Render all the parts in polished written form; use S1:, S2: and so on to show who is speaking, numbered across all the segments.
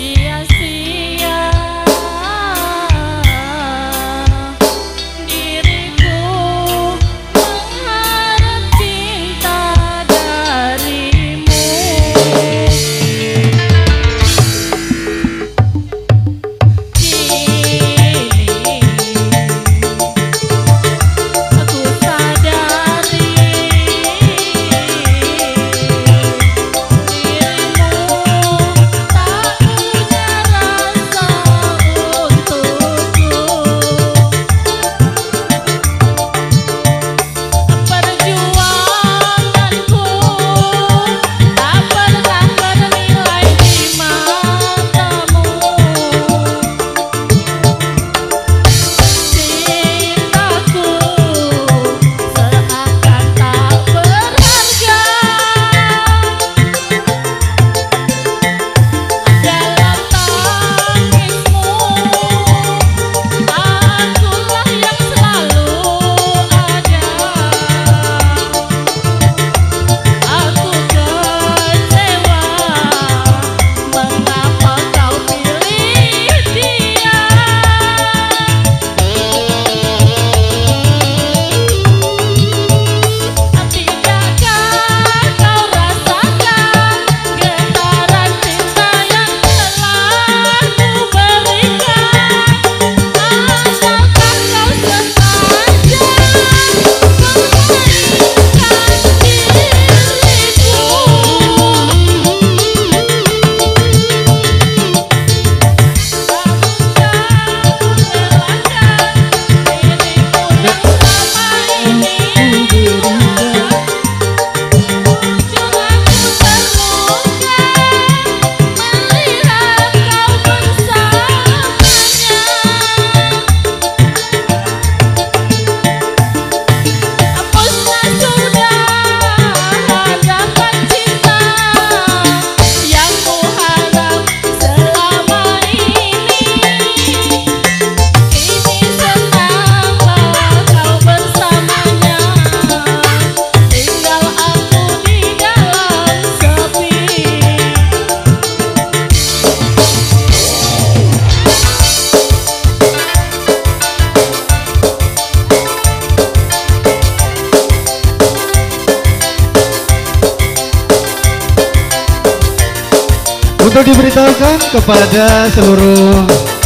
S1: Untuk diberitahukan kepada seluruh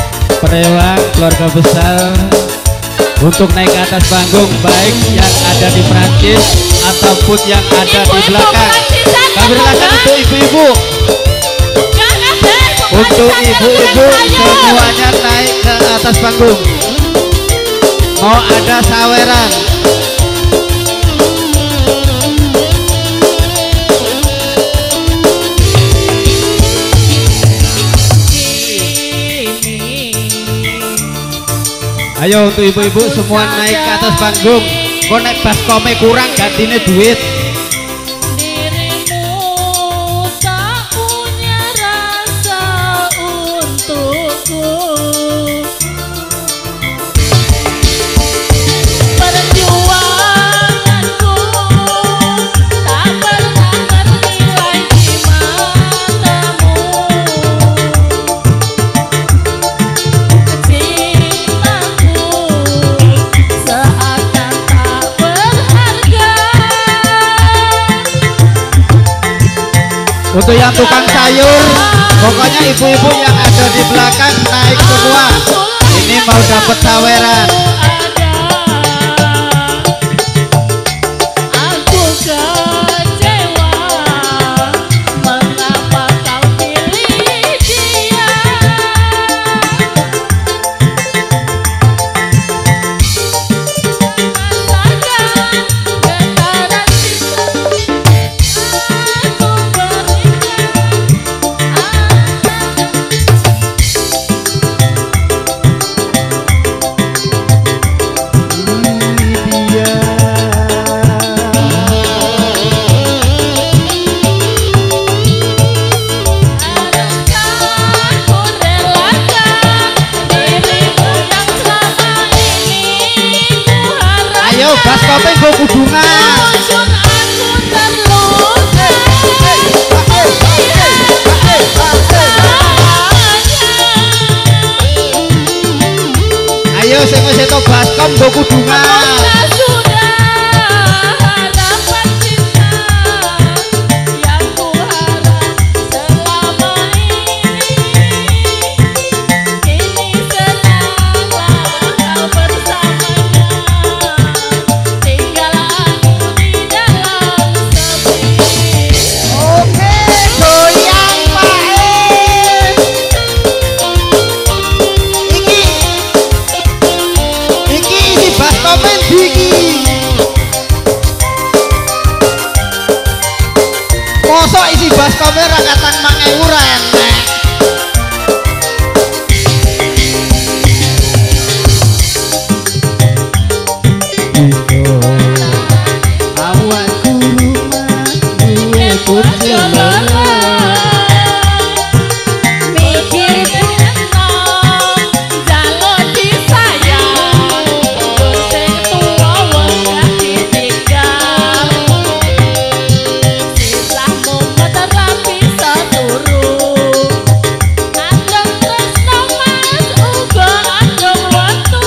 S1: penewang keluarga besar untuk naik ke atas panggung, baik yang ada di Prancis ataupun yang ada di belakang. Kami persilakan untuk ibu-ibu. Untuk ibu-ibu semuanya naik ke atas panggung. Mau ada saweran. Ayo untuk ibu-ibu semua naik ke atas panggung. Kok naik baskome kurang gantinya duit.
S2: Dirimu tak punya rasa untukku. Perjuanganku tak pernah bernilai di matamu.
S1: Untuk yang tukang sayur, pokoknya ibu-ibu yang ada di belakang naik semua. Ini mau dapat saweran.
S2: Aku kecewa, mengapa kau pilih dia? Rasakan getaran cinta aku
S1: baskome gue kudungan.
S2: aku terluka.
S1: sing wis entuk baskom go kudungan.
S2: Sudah dapat cinta yang kuharap selama ini. Kini senanglah kau bersamanya, tinggal aku di dalam sepi.
S3: Oke, goyang Pak. Iki isi baskomen iki. Mosok isi baskomen ra katang 5.000 ra enek.
S1: Awak guru mas duwe kurang.
S2: Mikir enom jaluk disayang, sing tuwa wegah ditinggal. Sisahmu meterapi seturu, andeng tresno mas uga andeng wektu.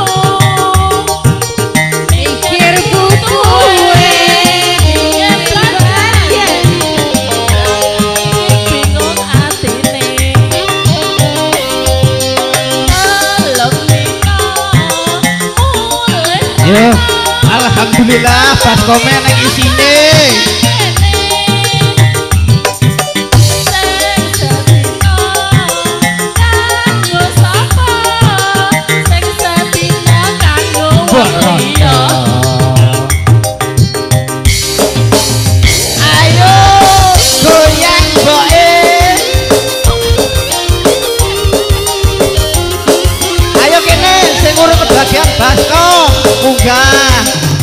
S2: Mikirku kuwe yen pelajaran bingung atine. Telung dina mulih
S1: Yo, alhamdulillah baskomnya nang isine.
S2: sing sedina kanggo sapa, sing sedina kanggo wong liya.
S3: Ayo goyang boe.
S1: Ayo kene sing urung kebagian baskom munggah.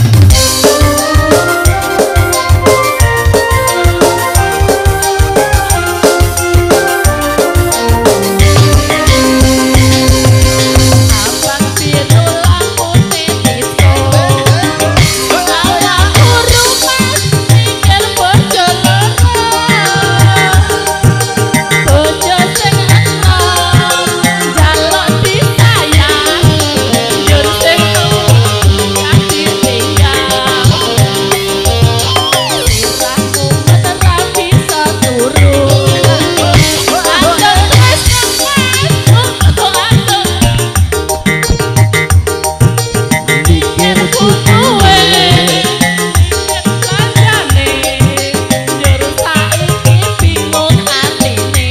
S2: Abang biru lampune disco, awak urumas mikir bojo loro. Bojo sing enom jaluk disayang, njur sing tuwa ditinggal. Sisahku meterapi seturu, andeng tresno mas andeng. Mikirku kuwe kancane, njur saiki bingung atine.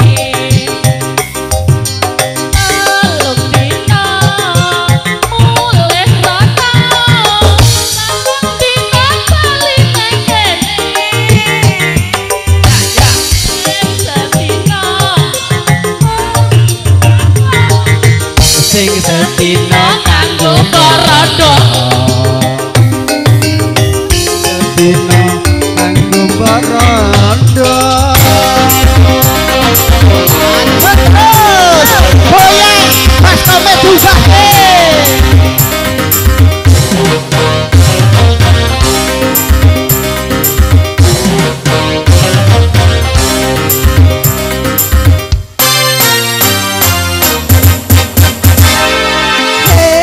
S2: Telung dina mulih rata, telung dina bali nang kene.
S1: Sing sedina
S2: kanggo korodho.
S1: sedina kanggo barondo.
S3: Terus goyang baskomen dugake. Hey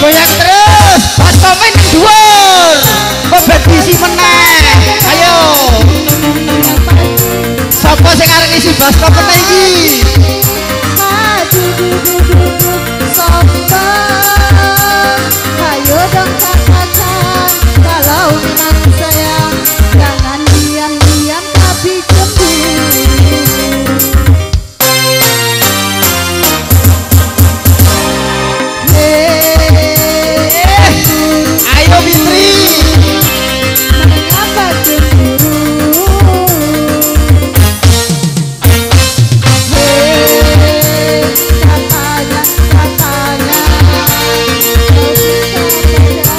S3: goyang terus pas komen dhuwur kok ben bisi meneh ayo sapa sing arep isi baskom meneh iki
S2: ayo dong katakan kalau memang sayang jangan diam-diam tapi cemburu.
S3: ayo Fitri
S2: Mengapa cemburu? Katanya kau bisa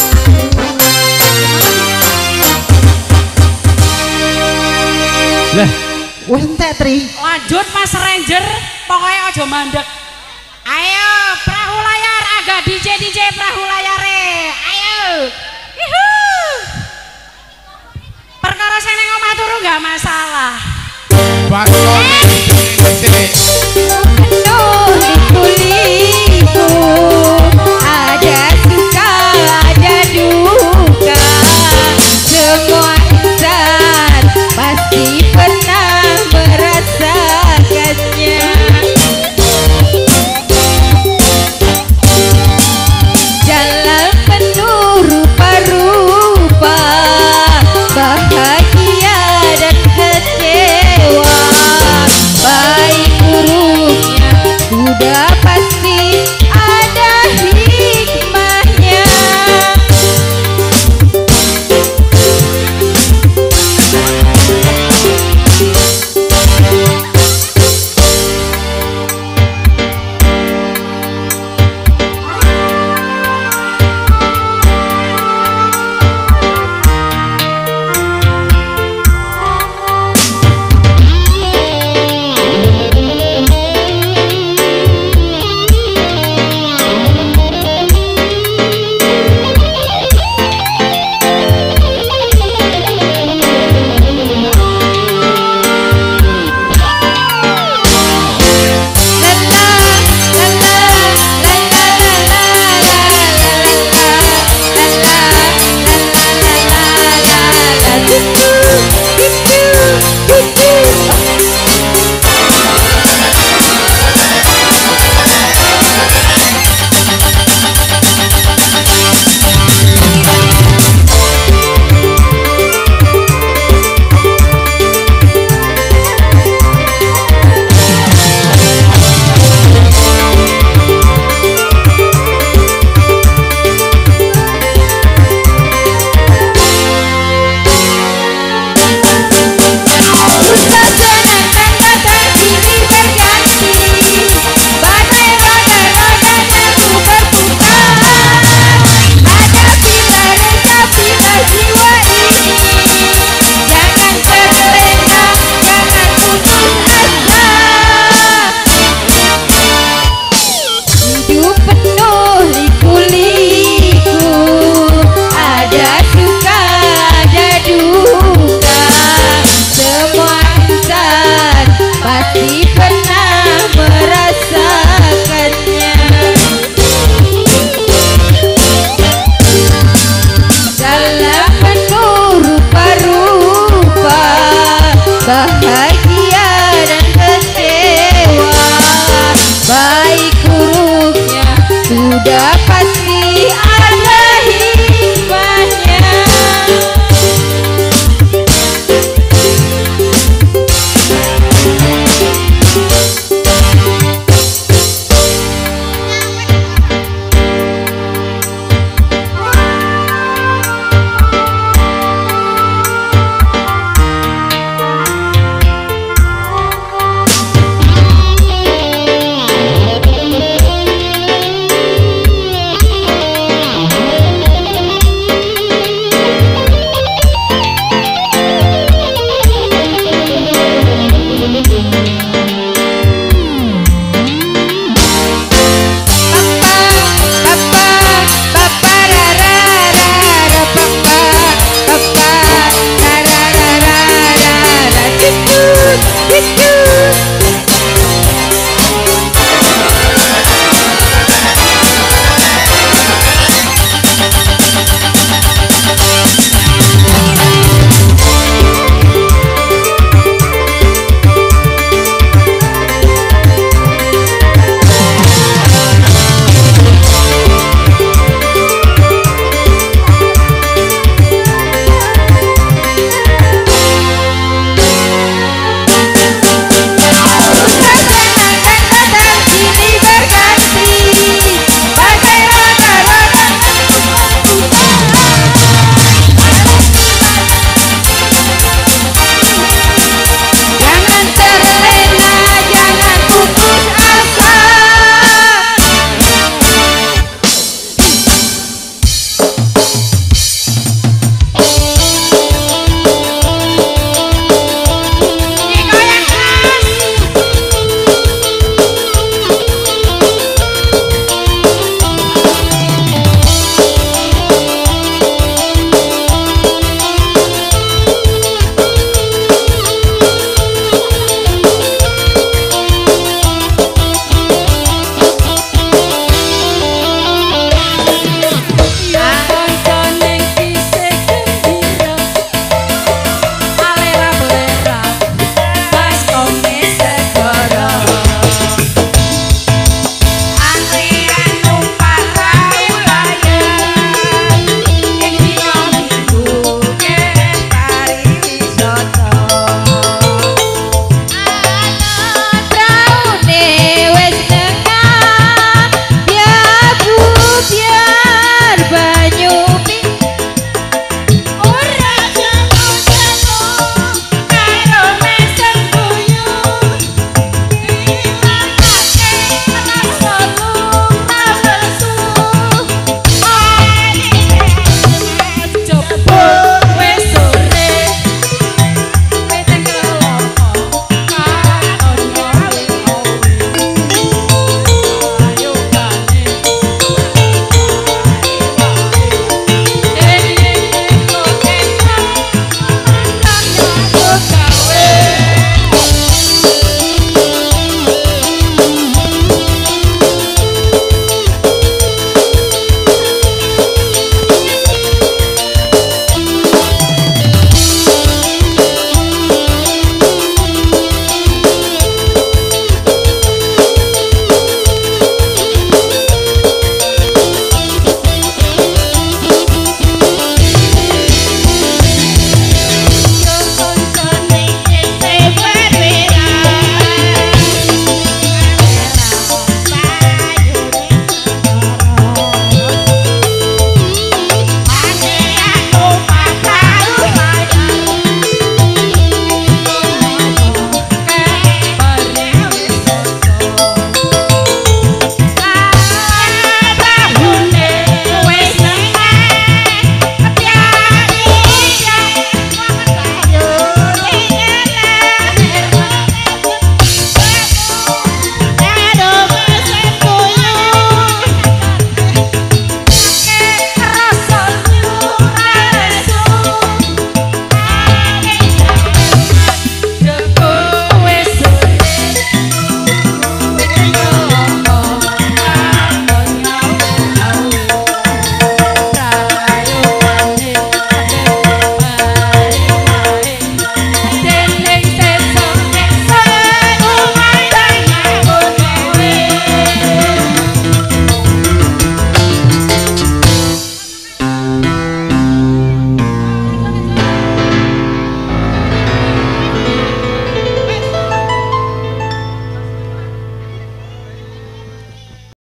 S1: Lah,
S3: wah entek Tri
S4: Lanjut Mas Ranger, pokoknya ojo mandek. Ayo perahu layar, agak DJ perahu layare. Ayo. Yuhu. Perkara saya neng omah turu nggak masalah.
S3: baskom
S2: penuh liku-liku, ada suka ada duka, semua insan pasti pernah merasakannya. Jalan penuh rupa-rupa, bahagia dan kecewa, baik buruknya sudah pasti ada hikmahnya. Bahagia dan kecewa, baik buruknya sudah pasti